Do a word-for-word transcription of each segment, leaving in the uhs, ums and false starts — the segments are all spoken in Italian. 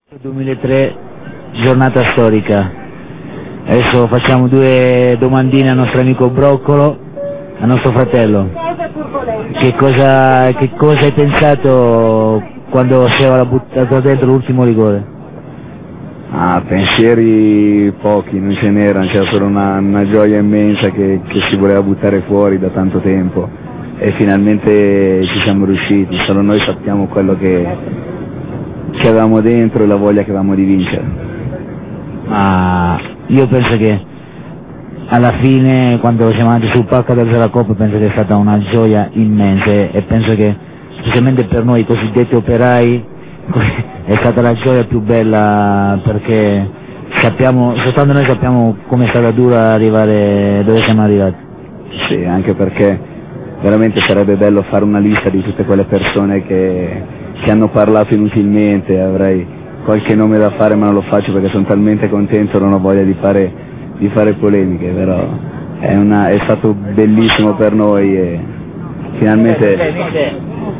duemilatré, giornata storica. Adesso facciamo due domandine al nostro amico Broccolo, al nostro fratello. Che cosa, che cosa hai pensato quando si era buttato dentro l'ultimo rigore? Ah, pensieri pochi, non ce n'erano, c'era solo una, una gioia immensa che, che si voleva buttare fuori da tanto tempo e finalmente ci siamo riusciti, solo noi sappiamo quello che, che avevamo dentro e la voglia che avevamo di vincere. Ma io penso che alla fine, quando siamo andati sul palco ad alzare la Coppa, penso che è stata una gioia immensa e penso che specialmente per noi cosiddetti operai è stata la gioia più bella, perché sappiamo, soltanto noi sappiamo come è stata dura arrivare dove siamo arrivati. Sì, anche perché veramente sarebbe bello fare una lista di tutte quelle persone che, che hanno parlato inutilmente, avrei qualche nome da fare ma non lo faccio perché sono talmente contento, non ho voglia di fare, di fare polemiche, però è, una, è stato bellissimo per noi e finalmente...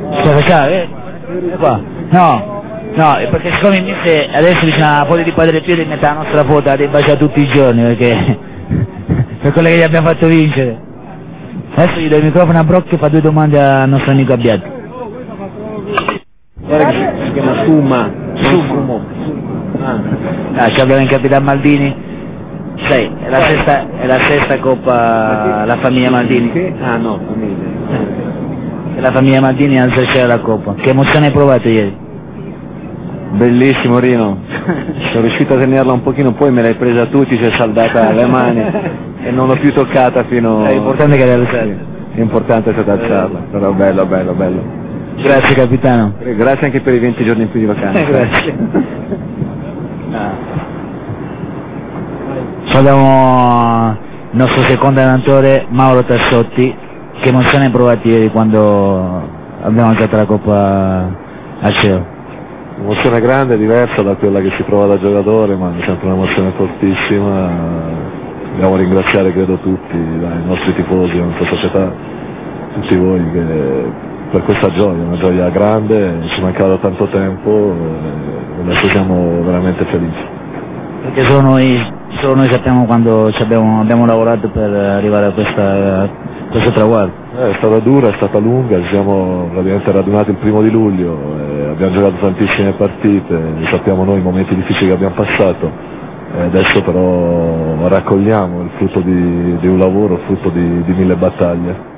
Qua. No, no, perché siccome mi dice adesso bisogna la foto di Padre Pio e mettere la nostra foto, la devi baciare tutti i giorni perché per quelle che gli abbiamo fatto vincere. Adesso gli do il microfono a Brock che fa due domande al nostro amico Abbiati. Guarda che si chiama Suma, Sumo. Ah, ah ci abbiamo il capitano Maldini. Sai, è la sesta, è la sesta Coppa la famiglia Maldini. Ah no, famiglia. E la famiglia Maldini alza il cielo la Coppa. Che emozione hai provato ieri? Bellissimo Rino, sono riuscito a tenerla un pochino, poi me l'hai presa tu, ti sei saldata le mani e non l'ho più toccata fino... È importante che l'hai alzata. È importante è stato alzarla, però bello, bello, bello. Grazie capitano. Grazie anche per i venti giorni in più di vacanza. Grazie. Ah. Salutiamo il nostro secondo allenatore Mauro Tassotti. Che emozione hai provato ieri quando abbiamo alzato la Coppa al cielo? Un'emozione grande, diversa da quella che si prova da giocatore, ma è sempre un'emozione fortissima. Dobbiamo ringraziare credo tutti, dai, i nostri tifosi, la nostra società, tutti voi che, per questa gioia, una gioia grande, ci mancava da tanto tempo e adesso siamo veramente felici. Perché solo noi, solo noi sappiamo quando ci abbiamo, abbiamo lavorato per arrivare a, questa, a questo traguardo. Eh, è stata dura, è stata lunga, ci siamo praticamente radunati il primo di luglio, eh, abbiamo giocato tantissime partite, sappiamo noi i momenti difficili che abbiamo passato, eh, adesso però raccogliamo il frutto di, di un lavoro, il frutto di, di mille battaglie.